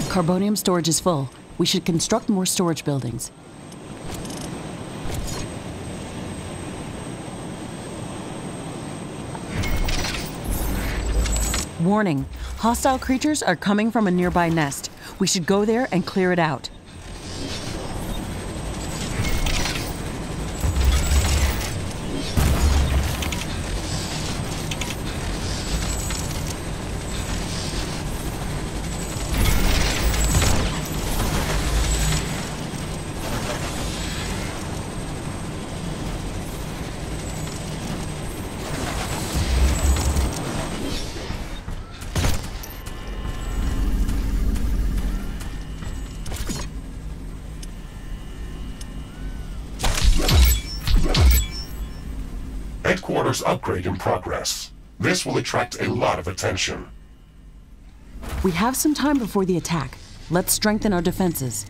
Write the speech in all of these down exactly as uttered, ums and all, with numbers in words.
Carbonium storage is full. We should construct more storage buildings. Warning, hostile creatures are coming from a nearby nest. We should go there and clear it out. Headquarters upgrade in progress. This will attract a lot of attention. We have some time before the attack. Let's strengthen our defenses.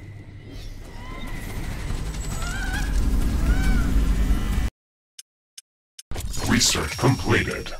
Research completed.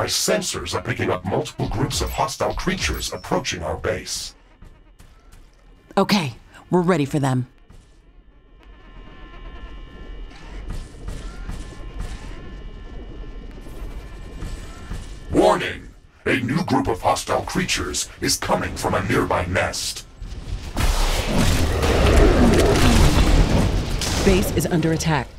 sensors are picking up multiple groups of hostile creatures approaching our base. Okay, we're ready for them. Warning! A new group of hostile creatures is coming from a nearby nest. Base is under attack.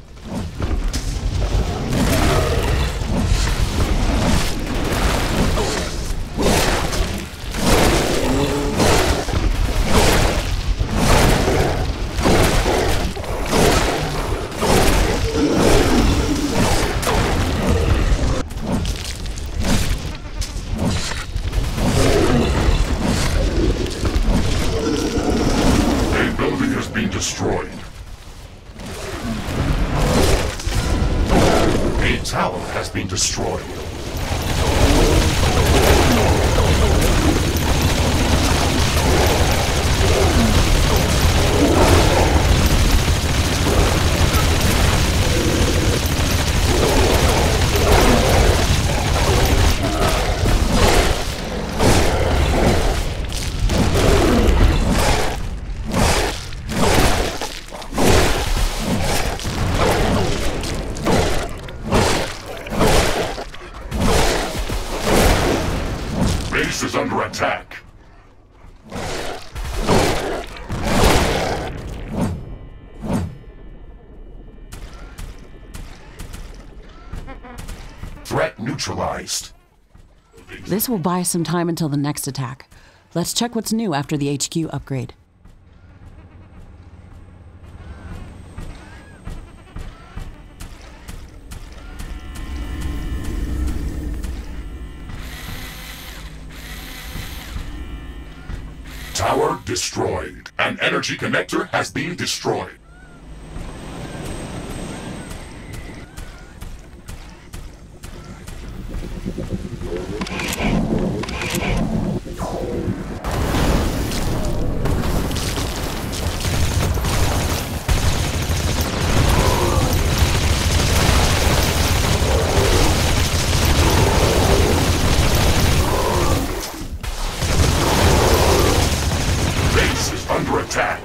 Destroyed. A tower has been destroyed. Base is under attack. Threat neutralized. This will buy us some time until the next attack. Let's check what's new after the H Q upgrade. Tower destroyed. An energy connector has been destroyed. Base is under attack.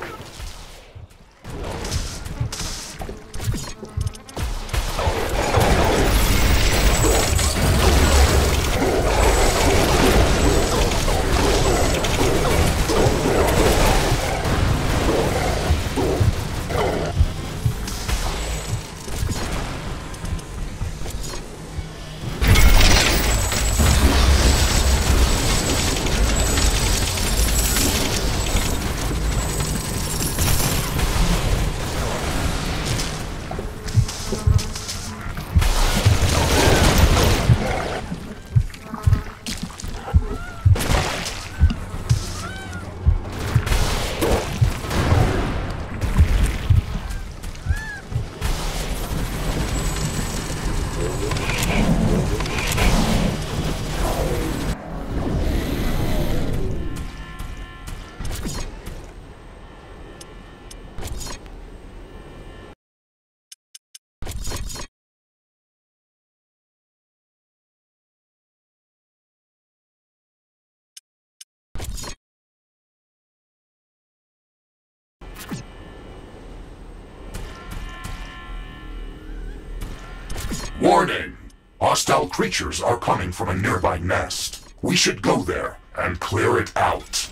Warning! Hostile creatures are coming from a nearby nest. We should go there and clear it out.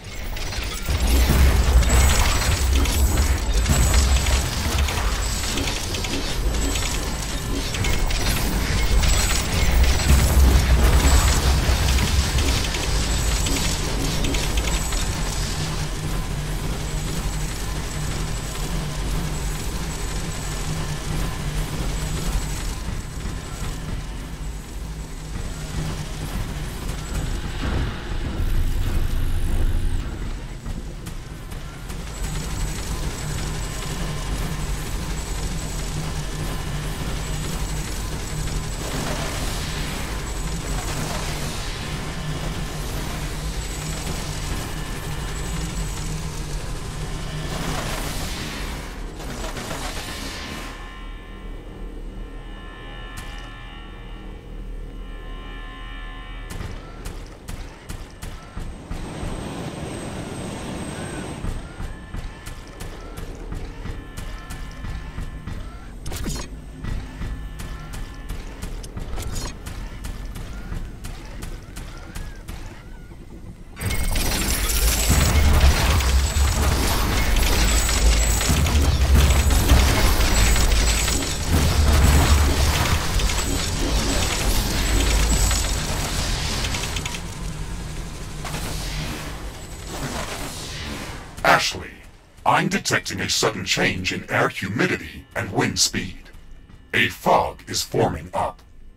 Ashley, I'm detecting a sudden change in air humidity and wind speed. A fog is forming up.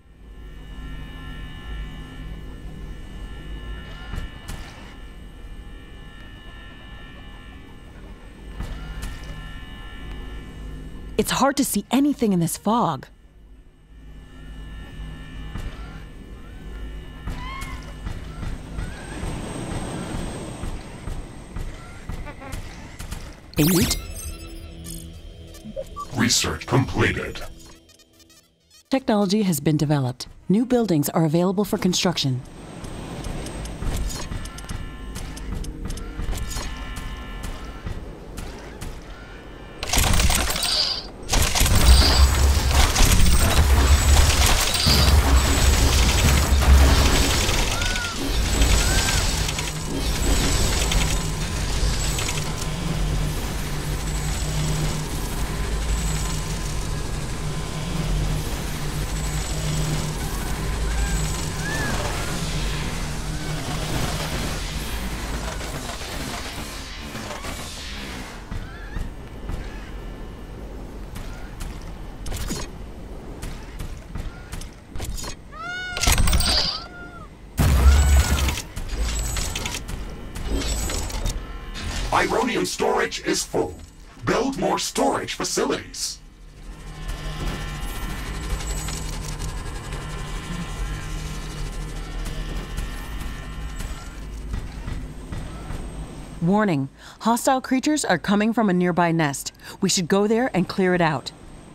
It's hard to see anything in this fog. Eight. Research completed. Technology has been developed. New buildings are available for construction. Ironium storage is full. Build more storage facilities. Warning, hostile creatures are coming from a nearby nest. We should go there and clear it out.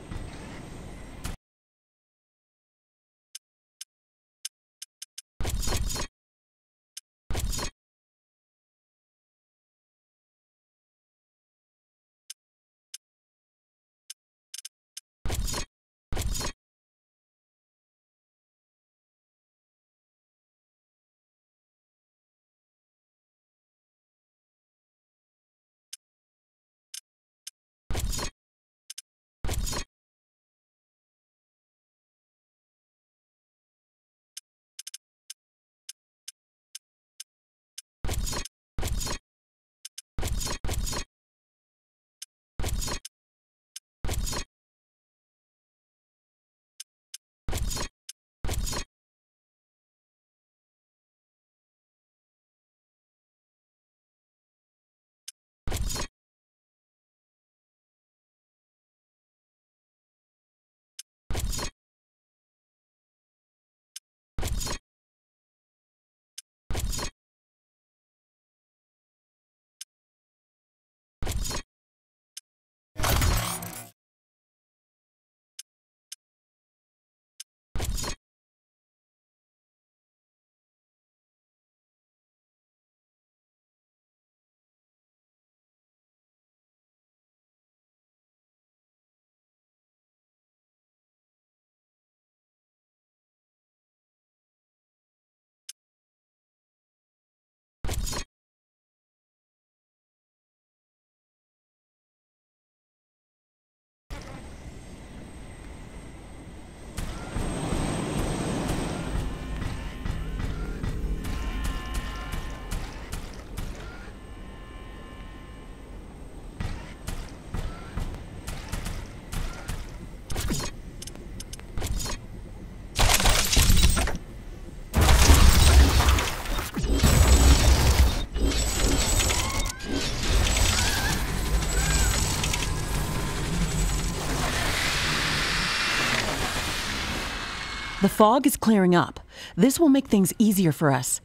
The fog is clearing up. This will make things easier for us.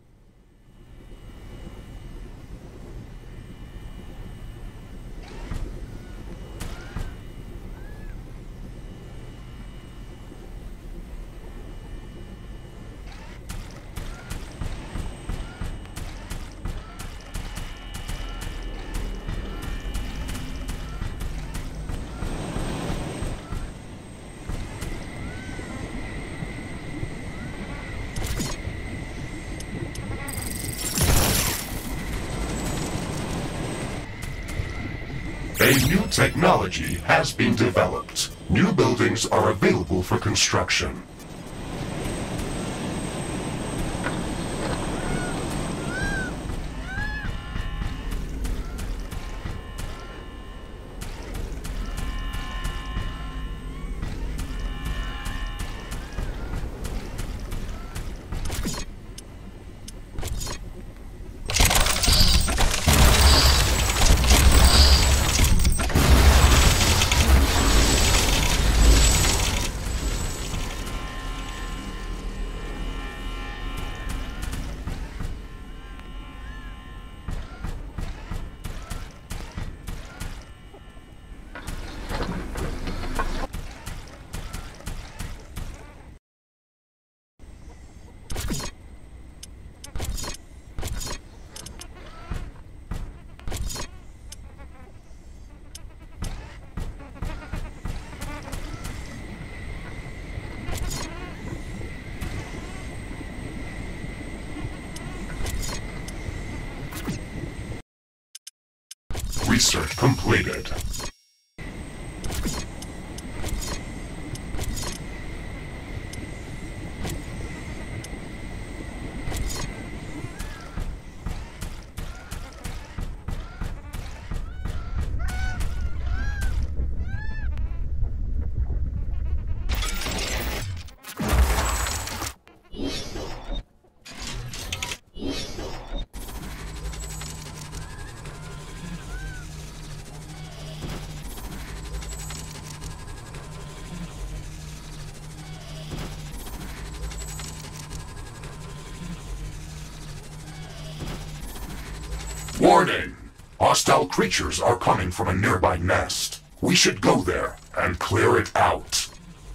A new technology has been developed. New buildings are available for construction. Research completed. Warning! Hostile creatures are coming from a nearby nest. We should go there and clear it out.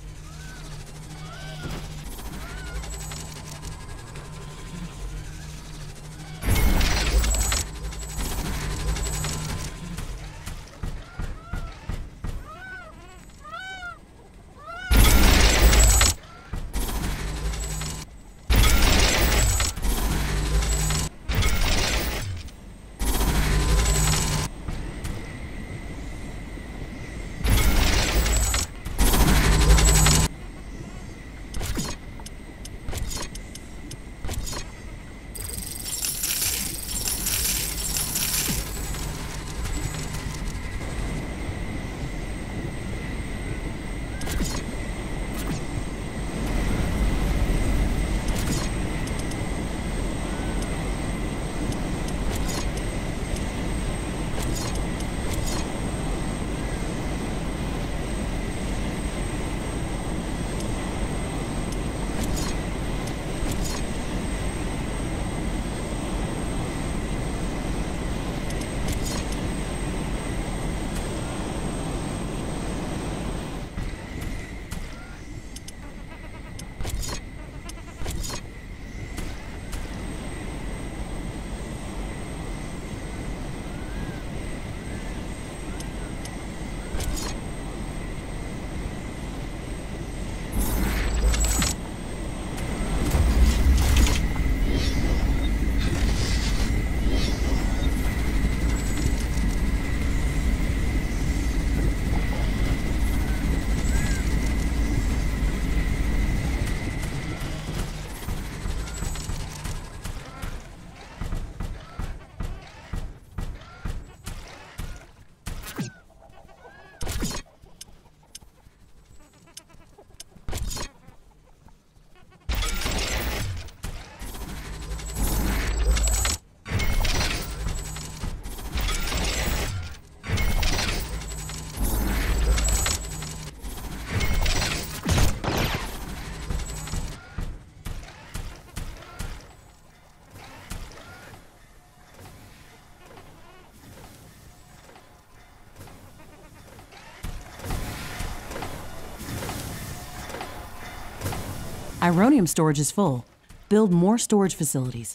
Ironium storage is full. Build more storage facilities.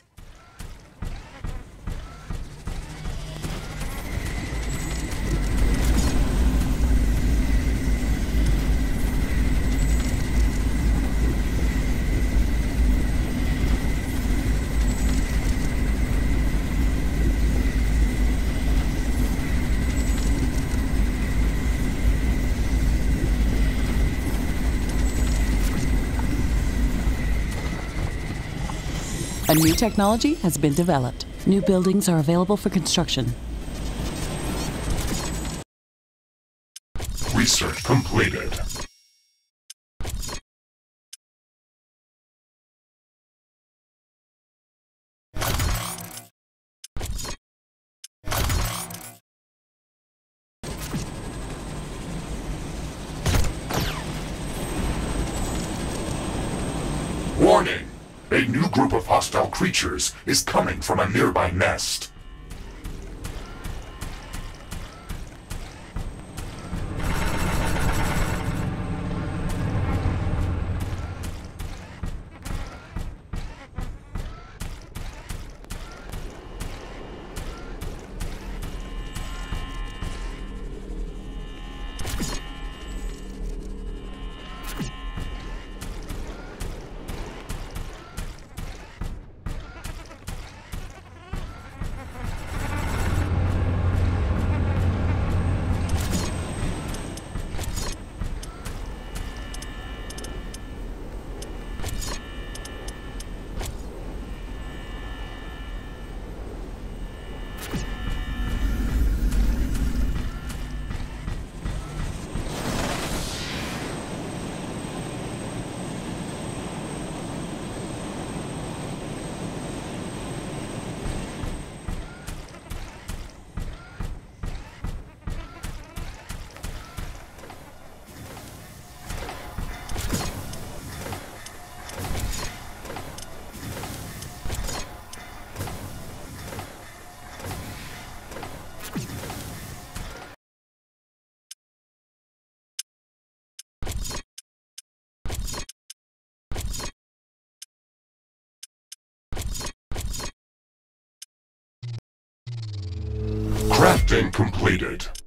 A new technology has been developed. New buildings are available for construction. Research completed. Warning! A new group of hostile creatures is coming from a nearby nest. Shifting completed.